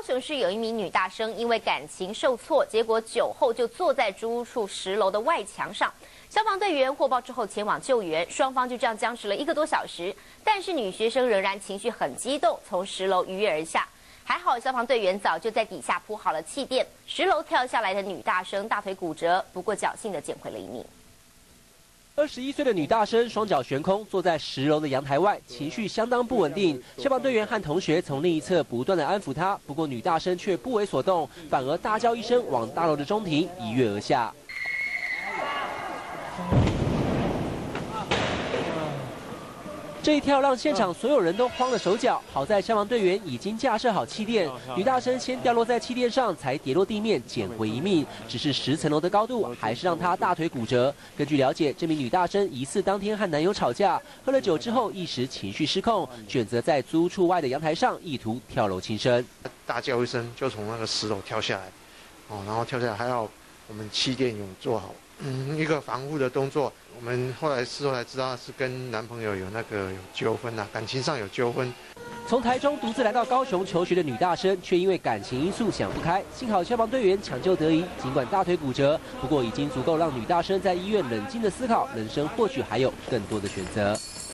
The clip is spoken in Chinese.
高雄市有一名女大生因为感情受挫，结果酒后就坐在租屋处10楼的外墙上。消防队员获报之后前往救援，双方就这样僵持了1个多小时。但是女学生仍然情绪很激动，从10楼一跃而下。还好消防队员早就在底下铺好了气垫，10楼跳下来的女大生大腿骨折，不过侥幸的捡回了一命。 21岁的女大生双脚悬空，坐在10楼的阳台外，情绪相当不稳定。消防队员和同学从另一侧不断的安抚她，不过女大生却不为所动，反而大叫一声往大楼的中庭一跃而下。这一跳让现场所有人都慌了手脚，好在消防队员已经架设好气垫，女大生先掉落在气垫上，才跌落地面，捡回一命。只是10层楼的高度，还是让她大腿骨折。根据了解，这名女大生疑似当天和男友吵架，喝了酒之后一时情绪失控，选择在租屋处外的阳台上，意图跳楼轻生。 大叫一声，就从那个10楼跳下来，然后跳下来，还好我们气垫有做好。一个防护的动作，我们事后才知道是跟男朋友有纠纷啊，感情上有纠纷。 从台中独自来到高雄求学的女大生，却因为感情因素想不开，幸好消防队员抢救得宜，尽管大腿骨折，不过已经足够让女大生在医院冷静的思考，人生或许还有更多的选择。